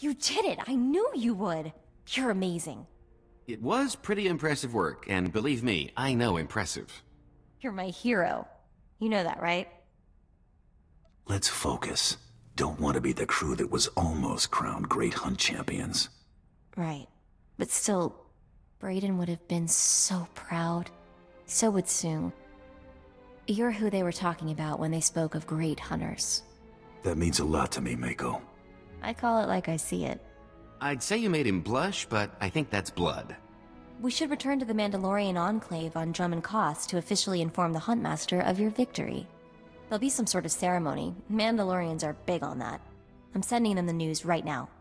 You did it! I knew you would! You're amazing. It was pretty impressive work, and believe me, I know impressive. You're my hero. You know that, right? Let's focus. Don't want to be the crew that was almost crowned Great Hunt champions. Right. But still, Brayden would have been so proud. So would Sung. You're who they were talking about when they spoke of great hunters. That means a lot to me, Mako. I call it like I see it. I'd say you made him blush, but I think that's blood. We should return to the Mandalorian Enclave on Drum and Koss to officially inform the Huntmaster of your victory. There'll be some sort of ceremony. Mandalorians are big on that. I'm sending them the news right now.